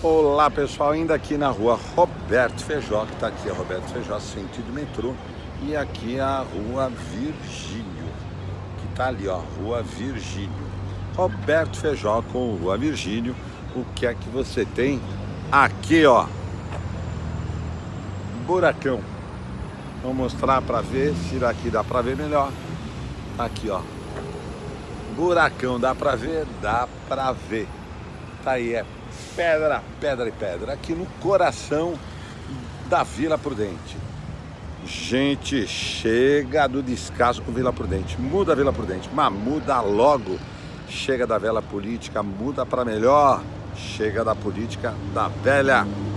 Olá pessoal, ainda aqui na rua Roberto Feijó, que está aqui a Roberto Feijó, sentido metrô, e aqui a rua Virgílio, que está ali, ó, rua Virgílio. Roberto Feijó com rua Virgílio, o que é que você tem aqui, ó? Buracão. Vou mostrar para ver se daqui dá para ver melhor. Aqui, ó. Buracão, dá para ver? Dá para ver. Tá aí, é pedra, pedra e pedra, aqui no coração da Vila Prudente. Gente, chega do descaso com Vila Prudente. Muda a Vila Prudente, mas muda logo. Chega da velha política, muda para melhor. Chega da política da velha.